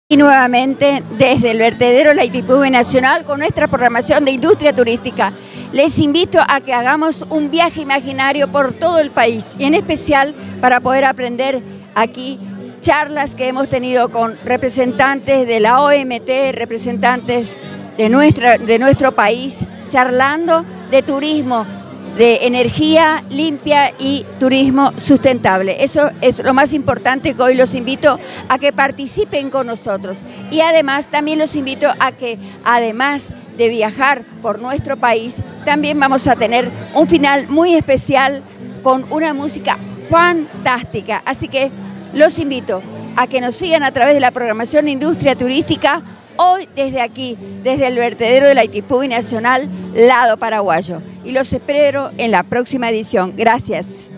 Y nuevamente desde el vertedero La Itipubi Nacional con nuestra programación de industria turística. Les invito a que hagamos un viaje imaginario por todo el país y en especial para poder aprender aquí charlas que hemos tenido con representantes de la OMT, representantes de nuestro país, charlando de turismo, de energía limpia y turismo sustentable. Eso es lo más importante, que hoy los invito a que participen con nosotros. Y además también los invito a que, además de viajar por nuestro país, también vamos a tener un final muy especial con una música fantástica. Así que los invito a que nos sigan a través de la programación de industria turística. Hoy desde aquí, desde el vertedero de La Itipubi Nacional, lado paraguayo. Y los espero en la próxima edición. Gracias.